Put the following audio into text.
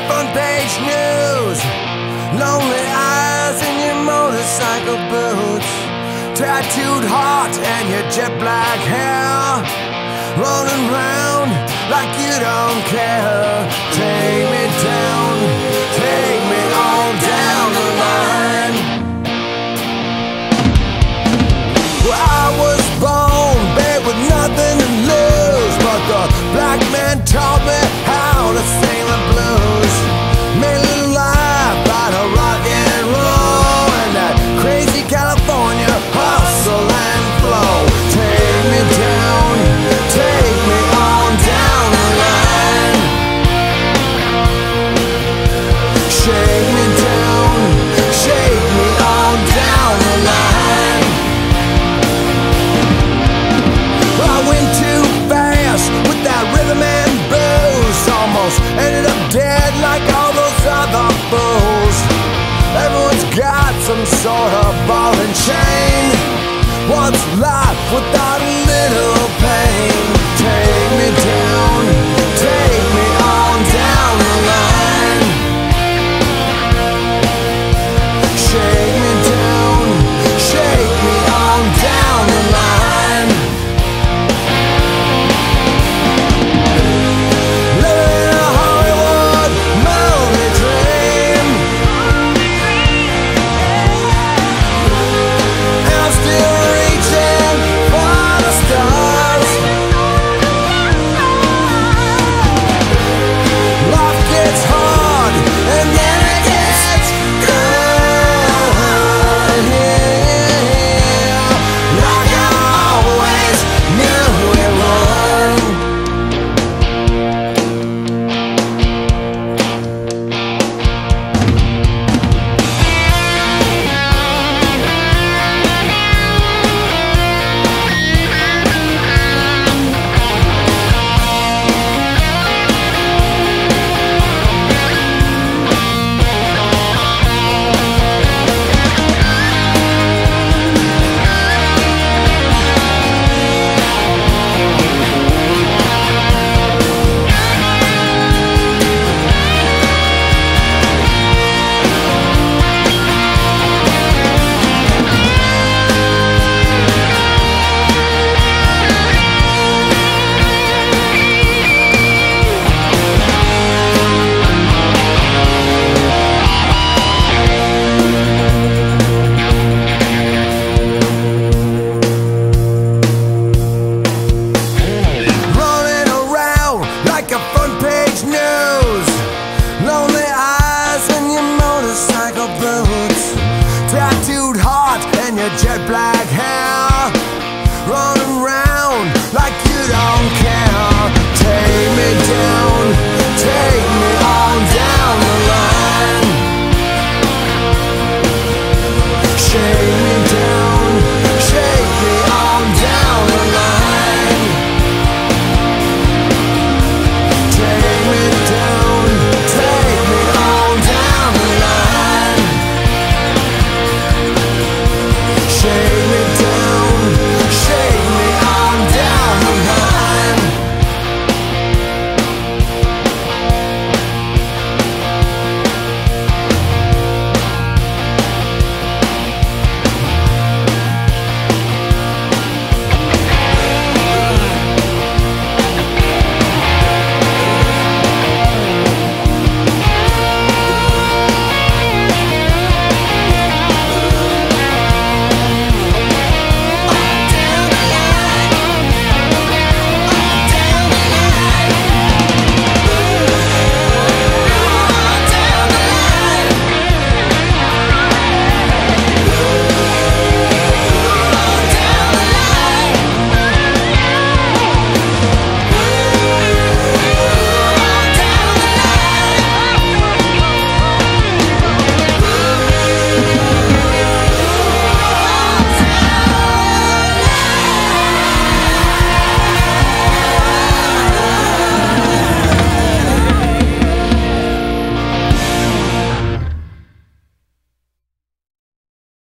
front page news. Lonely eyes in your motorcycle boots, tattooed heart and your jet black hair, running round like you don't care. Take me down, take me on down the line. Well, I was born bad with nothing to lose, but the black man taught me how to sing the blues. Made a little life out of rock and roll and that crazy California hustle and flow. Take me down, take me on down the line. Shake me down, shake me on down the line. I went too fast with that rhythm and blues, almost ended up dead like all those other fools. Everyone's got some sort of ball and chain. What's life without a little pain? Take me down, take me on down the line. Shake me down, shake me on down the line. Living a Hollywood movie dream, and I'm still reaching for the stars. Life gets hard and then it gets good, yeah, like I always knew it would. Running around like a front page news. Lonely eyes in your motorcycle boots, tattooed heart and your jet black hair, running round like you don't care. Take me down, take me on down the line. Shake me